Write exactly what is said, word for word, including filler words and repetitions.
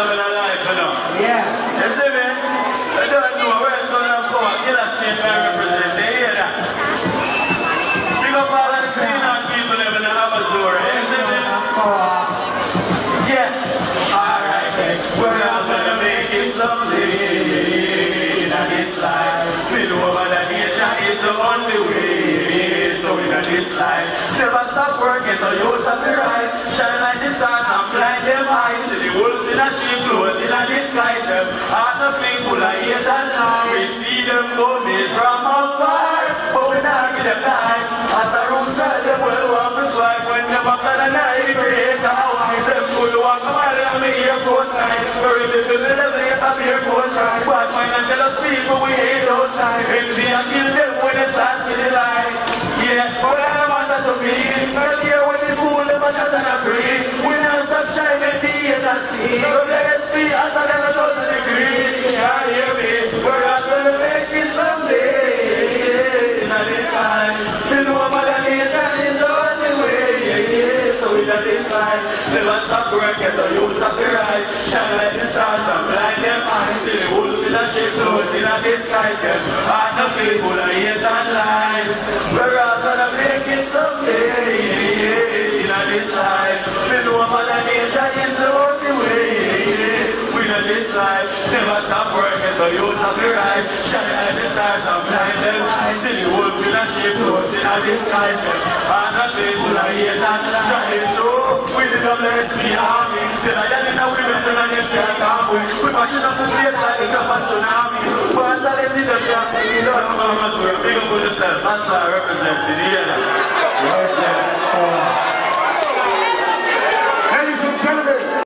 loving a life, you know. Yeah. You see me? I don't know where it's on the power. Killer State I represent. They hear that. Big up all the Sinan people living in Abazura. You see me? Yeah. Alright, then. We're all gonna make it someday in this life. We know about the nation is the only way. So in this life, never stop working till you have the rise. Shine like the stars and blind them eyes. See the wolves in a sheep clothes in a disguise. Them heart of people are hate and lie. We see them coming from afar, but we not give them time. As a rooster, them will walk the swipe. When them up to the night, we hate our wife. Them could walk a mile and me here post night. Very little elevate up here post right. But when I tell us people we hate those times. Envy and kill them when they start to the light. Yeah, but I don't want that to be. Earlier when the fool them a shot and a breathe. We don't stop shining the hate and see. No legacy hotter than a thousand degrees. Yeah, hear me. We're not gonna make it someday. In this time, you know about the nation is the only way. Yeah, yeah. So in this time, never stop working till youth have the rise. Shine like the stars and blind them eyes. See the wolves in a sheep clothes in a disguise. Them heart of people are hate and lies. We're all gonna make it someday. In this life, we know about the nation is the only way. We know this life, never stop working till youth have the rise. Shine like the stars and blind them eyes. See the wolves in a sheep clothes in a disguise. Them heart of people are hate and lies. Trying through, we did not let me army. Till I get in a women and I get there calm way. We mashing up the place like the Japan tsunami. But I let it up, yeah. You don't know how much we're big up with yourself. Asar representing the area. Right there.